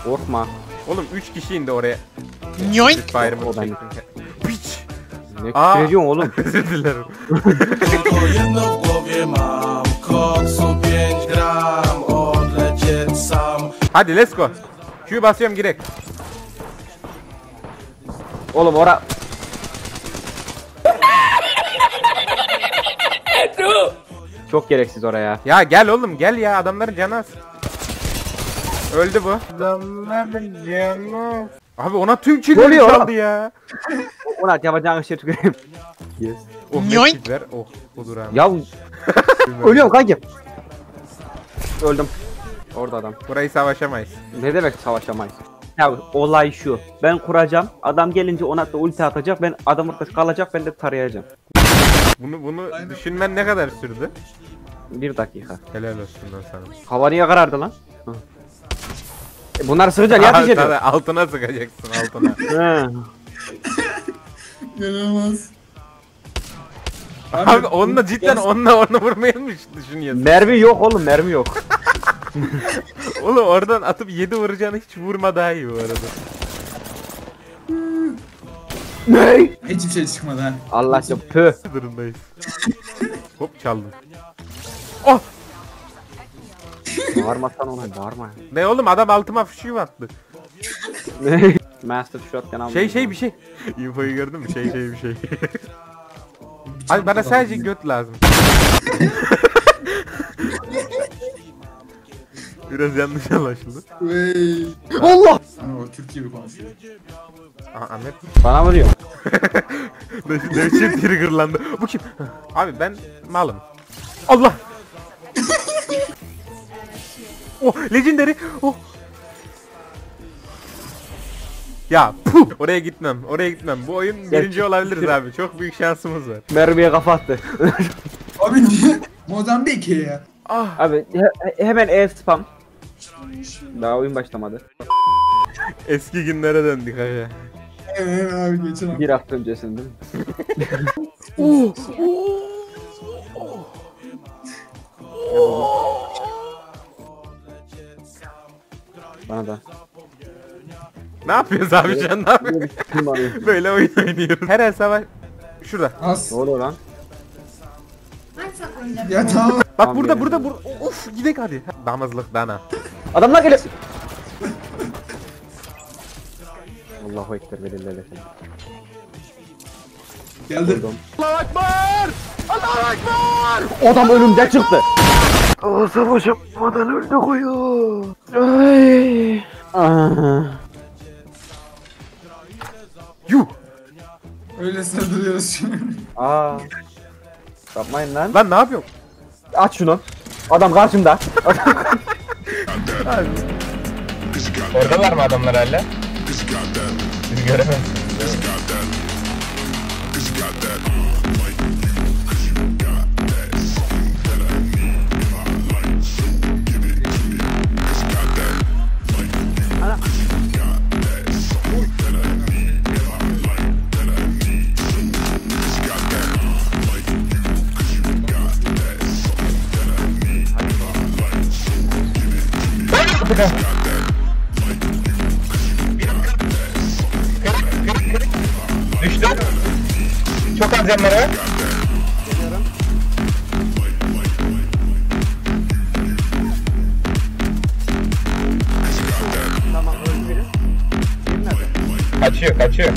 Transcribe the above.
Korkma. Oğlum 3 kişi indi oraya. Nyoink. Bayramı O ben- çektim. Piç. Ne Aa. küfür ediyorsun oğlum? Özür dilerim. Tylko jedno w głowie mam, koksu 5 gram, odlecieć sam. Hadi let's go. Q'yu basıyorum girek. Oğlum ora... Çok gereksiz oraya. Ya gel oğlum gel ya, adamların canı az. Öldü bu. Adamların canı. Abi ona tüm killleri oluyor çaldı oğlum? ya. Ona yapacağın şey tüküreyim. Yes. Oh Nyoink. ne kill ver. Oh olur abi. Ya ölüyorum kanki. Öldüm. Orada adam. Burayı savaşamayız. Ne demek savaşamayız? Ya olay şu. Ben kuracağım. Adam gelince ona da ulti atacak. Ben adam orada kalacak. Ben de tarayacağım. Bunu düşünmen ne kadar sürdü? 1 dakika. Helal olsun lan sana. Hava niye karardı lan? Hı. Bunlar sıkınca ateş ediyor. Sana altına sıkacaksın altına. He. İnanılmaz. Abi onunla cidden onu vurmayı mı düşünüyorsun? Mermi yok oğlum, mermi yok. Oğlum oradan atıp 7 vuracağını hiç vurma daha iyi bu arada. Ne? Hiçbir şey çıkmadı ha. Allah aşkına püh. Durumdayız. Hop çaldım. Oh! Bağırmasan ona, bağırma. Ne oğlum, adam altıma fışığı attı. Ne? Master Shotgun aldım. Şey bir şey. Infoyu gördün mü? Şey bir şey. Abi bana sadece göt lazım. Biraz yanlış anlaşıldı. Vey. Allah! Hani o Türk gibi konuşuyor. Aa, Ahmet. Bana vuruyor. Ne biçim triggerlandı. Bu kim? Abi ben malım. Allah! Oh legendary. Oh. Ya puh! Oraya gitmem. Bu oyun birinci olabiliriz abi. Çok büyük şansımız var. Mermiye kafa attı. Abi niye? Mozambik ya. Ah! Abi hemen spam. Daha oyun başlamadı. Eski günlere döndük abi. Evet abi geçen hafta. Bir hafta öncesinde değil mi? Bana da. Ne yapıyoruz abi şu an, ne yapıyoruz? Böyle oyun oynuyoruz. Her el savaş... Şurada. As. Ne oluyor lan? Ya tamam. Bak Tamam, burada geliyorum. burada. Of gidek hadi. Damızlık dana. Adamlar geliyor. Allahu ekber belirle Geldi. Allahu Ekber! Allahu Ekber! Adam önümde çıktı. O savaşamadan öldü koyu. Ay. Yuh! Öylesine duruyoruz şimdi. Aa. Yapmayın lan. Lan ne yapıyorsun? Aç şunu. Adam karşımda. Oradalar mı adamlar hala? Siz göremezsiniz. Düştü. Çok az yanları var. Tamam öldü biri. Diğeri nerede? Kaçıyor.